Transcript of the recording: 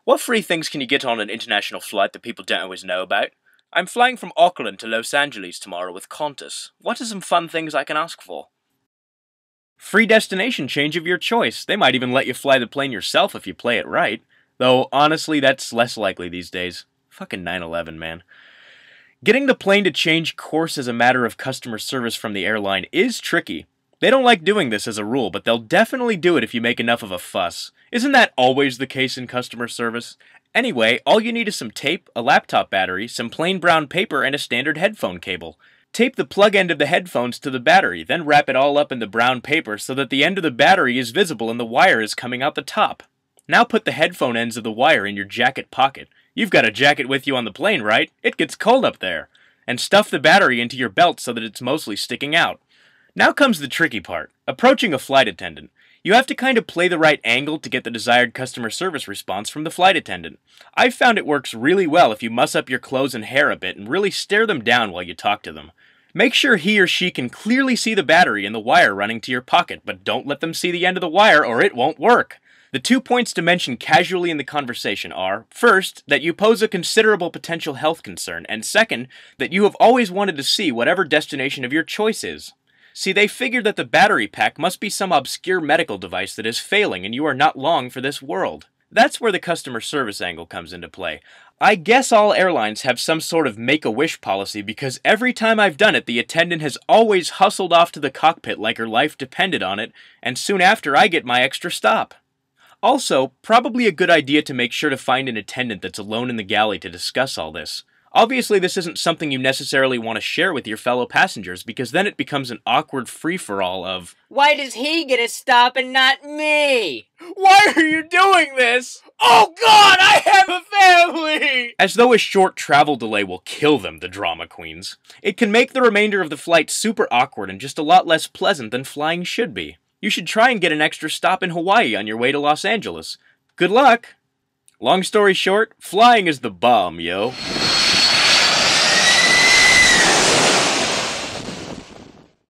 What free things can you get on an international flight that people don't always know about? I'm flying from Auckland to Los Angeles tomorrow with Qantas. What are some fun things I can ask for? Free destination change of your choice. They might even let you fly the plane yourself if you play it right. Though, honestly, that's less likely these days. Fucking 9/11, man. Getting the plane to change course as a matter of customer service from the airline is tricky. They don't like doing this as a rule, but they'll definitely do it if you make enough of a fuss. Isn't that always the case in customer service? Anyway, all you need is some tape, a laptop battery, some plain brown paper, and a standard headphone cable. Tape the plug end of the headphones to the battery, then wrap it all up in the brown paper so that the end of the battery is visible and the wire is coming out the top. Now put the headphone ends of the wire in your jacket pocket. You've got a jacket with you on the plane, right? It gets cold up there. And stuff the battery into your belt so that it's mostly sticking out. Now comes the tricky part, approaching a flight attendant. You have to kind of play the right angle to get the desired customer service response from the flight attendant. I've found it works really well if you muss up your clothes and hair a bit and really stare them down while you talk to them. Make sure he or she can clearly see the battery and the wire running to your pocket, but don't let them see the end of the wire or it won't work. The 2 points to mention casually in the conversation are, first, that you pose a considerable potential health concern, and second, that you have always wanted to see whatever destination of your choice is. See, they figured that the battery pack must be some obscure medical device that is failing and you are not long for this world. That's where the customer service angle comes into play. I guess all airlines have some sort of make-a-wish policy because every time I've done it, the attendant has always hustled off to the cockpit like her life depended on it, and soon after I get my extra stop. Also, probably a good idea to make sure to find an attendant that's alone in the galley to discuss all this. Obviously, this isn't something you necessarily want to share with your fellow passengers, because then it becomes an awkward free-for-all of, "Why does he get a stop and not me? Why are you doing this? Oh God, I have a family!" As though a short travel delay will kill them, the drama queens. It can make the remainder of the flight super awkward and just a lot less pleasant than flying should be. You should try and get an extra stop in Hawaii on your way to Los Angeles. Good luck! Long story short, flying is the bomb, yo.